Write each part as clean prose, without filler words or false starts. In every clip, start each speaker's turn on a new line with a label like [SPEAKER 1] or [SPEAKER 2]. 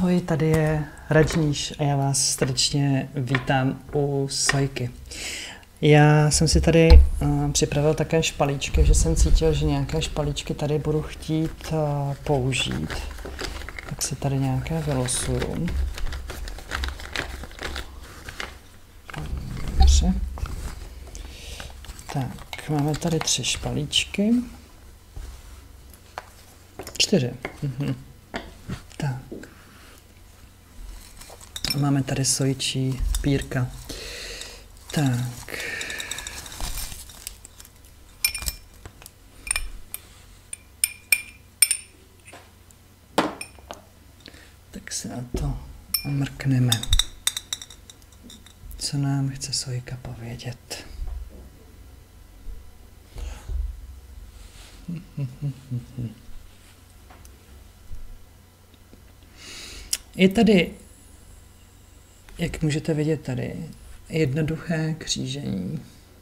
[SPEAKER 1] Ahoj, tady je Radžníš a já vás srdečně vítám u Sojky. Já jsem si tady připravil také špalíčky, že jsem cítil, že nějaké špalíčky tady budu chtít použít. Tak si tady nějaké vylosuju. Dobře. Tak, máme tady 3 špalíčky. 4. Tak. A máme tady sojčí pírka. Tak. Tak se na to mrkneme. Co nám chce Sojka povědět? Je tady, jak můžete vidět tady, jednoduché křížení.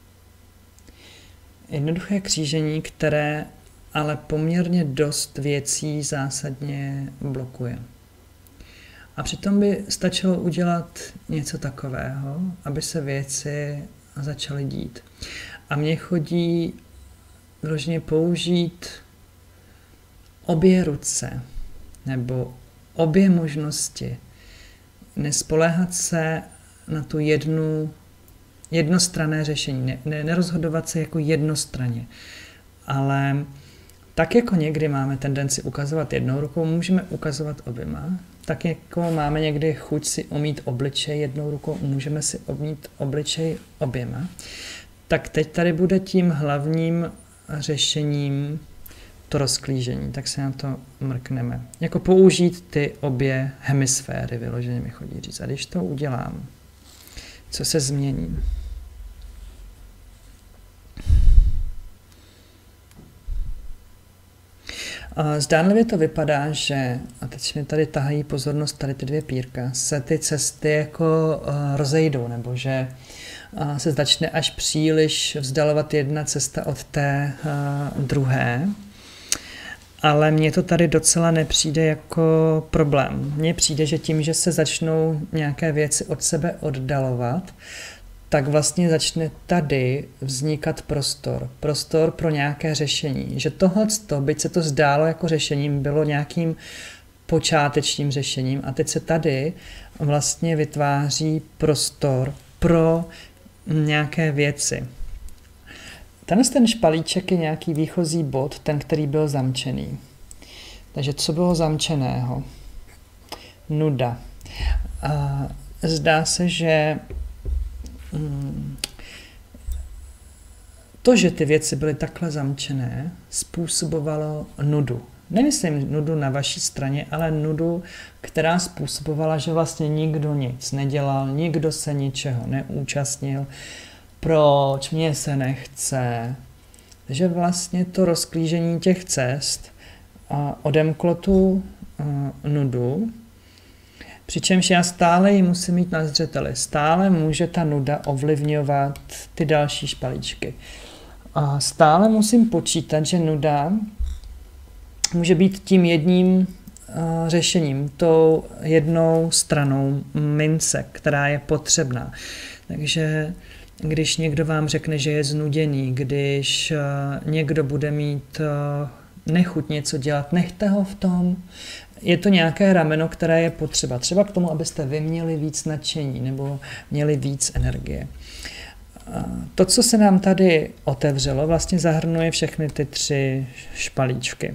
[SPEAKER 1] Jednoduché křížení, které ale poměrně dost věcí zásadně blokuje. A přitom by stačilo udělat něco takového, aby se věci začaly dít. A mně chodí vyloženě použít obě ruce, nebo obě možnosti. Nespoléhat se na tu jednostranné řešení, nerozhodovat se jako jednostranně. Ale tak jako někdy máme tendenci ukazovat jednou rukou, můžeme ukazovat oběma. Tak jako máme někdy chuť si omýt obličej jednou rukou, můžeme si omýt obličej oběma. Tak teď tady bude tím hlavním řešením to rozklížení, tak se na to mrkneme. Jako použít ty obě hemisféry, vyloženě mi chodí říct. A když to udělám, co se změní? Zdánlivě to vypadá, že, a teď mi tady tahají pozornost tady ty 2 pírka, se ty cesty jako rozejdou, nebo že se začne až příliš vzdalovat jedna cesta od té druhé. Ale mně to tady docela nepřijde jako problém. Mně přijde, že tím, že se začnou nějaké věci od sebe oddalovat, tak vlastně začne tady vznikat prostor. Prostor pro nějaké řešení. Že tohleto, byť se to zdálo jako řešením, bylo nějakým počátečním řešením a teď se tady vlastně vytváří prostor pro nějaké věci. Ten špalíček je nějaký výchozí bod, ten, který byl zamčený. Takže co bylo zamčeného? Nuda. A zdá se, že to, že ty věci byly takhle zamčené, způsobovalo nudu. Nemyslím nudu na vaší straně, ale nudu, která způsobovala, že vlastně nikdo nic nedělal, nikdo se ničeho neúčastnil. Proč? Mně se nechce. Takže vlastně to rozklížení těch cest odemklo tu nudu, přičemž já stále ji musím mít na zřeteli. Stále může ta nuda ovlivňovat ty další špalíčky. A stále musím počítat, že nuda může být tím jedním řešením, tou jednou stranou mince, která je potřebná. Takže když někdo vám řekne, že je znuděný, když někdo bude mít nechuť něco dělat, nechte ho v tom. Je to nějaké rameno, které je potřeba. Třeba k tomu, abyste vy měli víc nadšení nebo měli víc energie. To, co se nám tady otevřelo, vlastně zahrnuje všechny ty 3 špalíčky.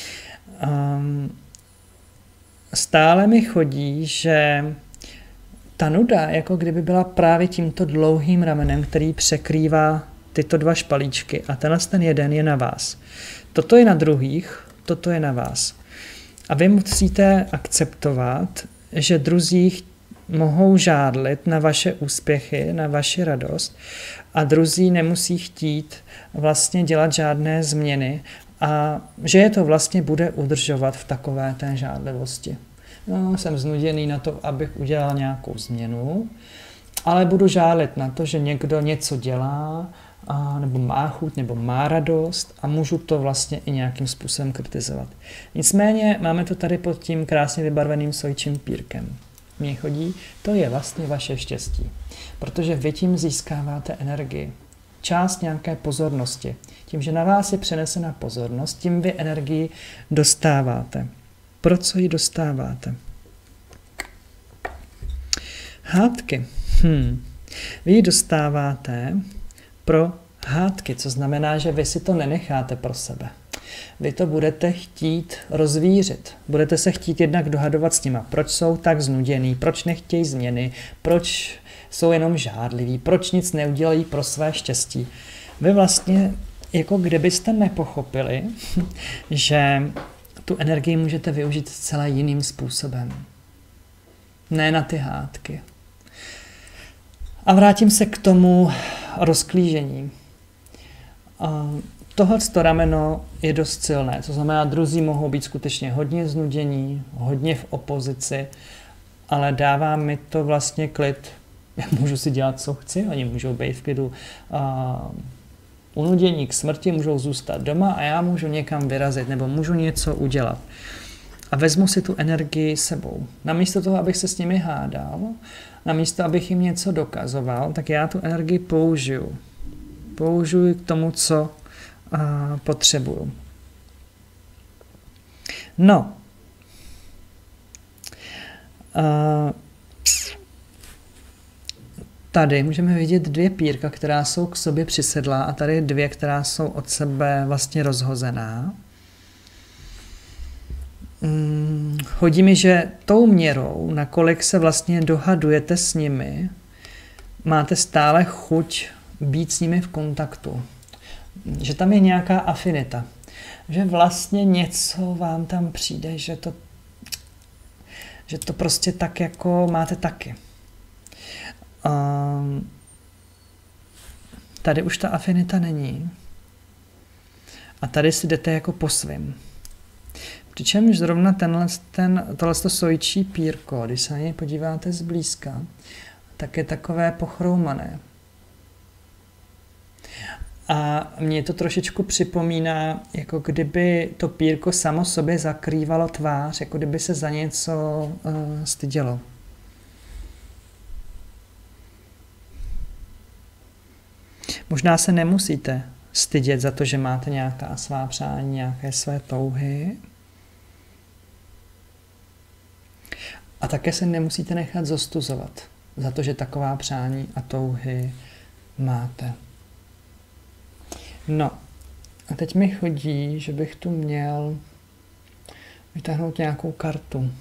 [SPEAKER 1] Stále mi chodí, že ta nuda, jako kdyby byla právě tímto dlouhým ramenem, který překrývá tyto 2 špalíčky a ten jeden je na vás. Toto je na druhých, toto je na vás. A vy musíte akceptovat, že druzí mohou žádlit na vaše úspěchy, na vaši radost a druzí nemusí chtít vlastně dělat žádné změny a že je to vlastně bude udržovat v takové té žádlivosti. No, jsem znuděný na to, abych udělal nějakou změnu, ale budu žálit na to, že někdo něco dělá nebo má chuť, nebo má radost a můžu to vlastně i nějakým způsobem kritizovat. Nicméně máme to tady pod tím krásně vybarveným sojčím pírkem. Mně chodí, to je vlastně vaše štěstí, protože vy tím získáváte energii, část nějaké pozornosti. Tím, že na vás je přenesena pozornost, tím vy energii dostáváte. Pro co ji dostáváte? Hádky. Vy ji dostáváte pro hádky, co znamená, že vy si to nenecháte pro sebe. Vy to budete chtít rozvířit. Budete se chtít jednak dohadovat s nima. Proč jsou tak znuděný, proč nechtějí změny, proč jsou jenom žádliví, proč nic neudělají pro své štěstí. Vy vlastně, jako kdybyste nepochopili, že tu energii můžete využít zcela jiným způsobem. Ne na ty hádky. A vrátím se k tomu rozklížení. Tohleto rameno je dost silné, to znamená, druzí mohou být skutečně hodně znudění, hodně v opozici, ale dává mi to vlastně klid. Já můžu si dělat, co chci, oni můžou být v klidu unudění k smrti, můžou zůstat doma a já můžu někam vyrazit nebo můžu něco udělat. A vezmu si tu energii sebou. Namísto toho, abych se s nimi hádal, namísto, abych jim něco dokazoval, tak já tu energii použiju. Použiju k tomu, co potřebuju. No. Tady můžeme vidět dvě pírka, která jsou k sobě přisedlá a tady dvě, která jsou od sebe vlastně rozhozená. Chodí mi, že tou měrou, nakolik se vlastně dohadujete s nimi, máte stále chuť být s nimi v kontaktu. Že tam je nějaká afinita. Že vlastně něco vám tam přijde, že to prostě tak jako máte taky. Tady už ta afinita není. A tady si jdete jako po svým. Přičemž zrovna tohleto sojčí pírko, když se na něj podíváte zblízka, tak je takové pochroumané. A mě to trošičku připomíná, jako kdyby to pírko samo sobě zakrývalo tvář, jako kdyby se za něco stydělo. Možná se nemusíte stydět za to, že máte nějaká svá přání, nějaké své touhy. A také se nemusíte nechat zostuzovat za to, že taková přání a touhy máte. No, a teď mi chodí, že bych tu měl vytáhnout nějakou kartu.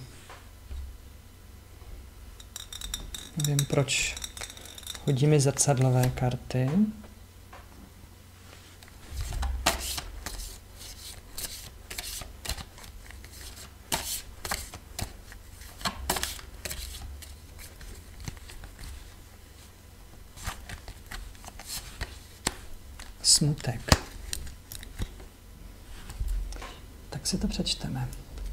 [SPEAKER 1] Nevím, proč chodí mi zrcadlové karty. Smutek. Tak si to přečteme.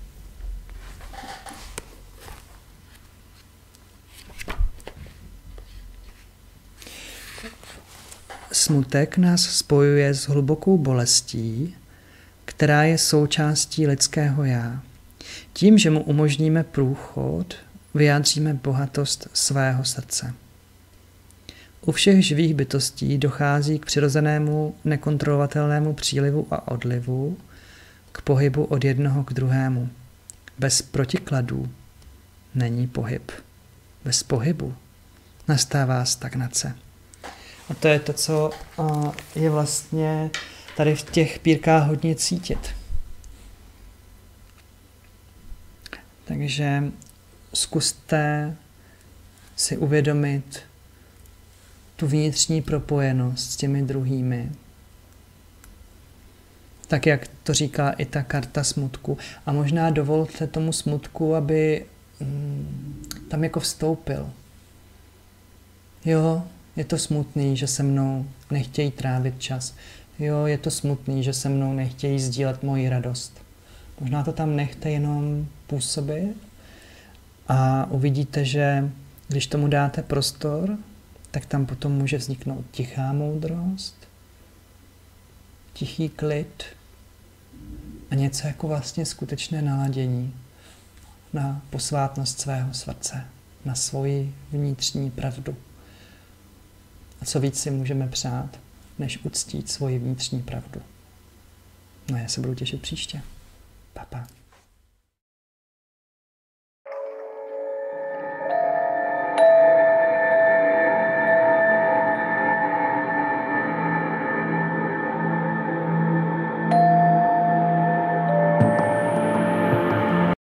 [SPEAKER 1] Smutek nás spojuje s hlubokou bolestí, která je součástí lidského já. Tím, že mu umožníme průchod, vyjádříme bohatost svého srdce. U všech živých bytostí dochází k přirozenému nekontrolovatelnému přílivu a odlivu, k pohybu od jednoho k druhému. Bez protikladů není pohyb. Bez pohybu nastává stagnace. A to je to, co je vlastně tady v těch pírkách hodně cítit. Takže zkuste si uvědomit tu vnitřní propojenost s těmi druhými. Tak, jak to říká i ta karta smutku. A možná dovolte tomu smutku, aby tam jako vstoupil. Jo, je to smutný, že se mnou nechtějí trávit čas. Jo, je to smutný, že se mnou nechtějí sdílet moji radost. Možná to tam nechte jenom působit a uvidíte, že když tomu dáte prostor, tak tam potom může vzniknout tichá moudrost, tichý klid a něco jako vlastně skutečné naladění na posvátnost svého srdce, na svoji vnitřní pravdu. A co víc si můžeme přát, než uctít svoji vnitřní pravdu. No já se budu těšit příště. Pa, pa.